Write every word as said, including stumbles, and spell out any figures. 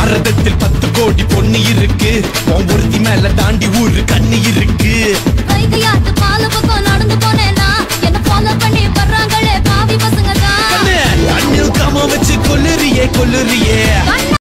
பாரதத்தில் பத்து கோடி பொண்ணு இருக்கு, ஒருத்தி மேல தாண்டி ஊரு கண்ணு இருக்கு. வைகையாத்து பால பக்கம் நடந்து போனேனா என்ன ஃபாலோ பண்ணி வர்றாங்களே பாவி பசங்க தான். கண்ணு அண்ணில் காம வச்சு கொல்லுறியே கொல்லுறியே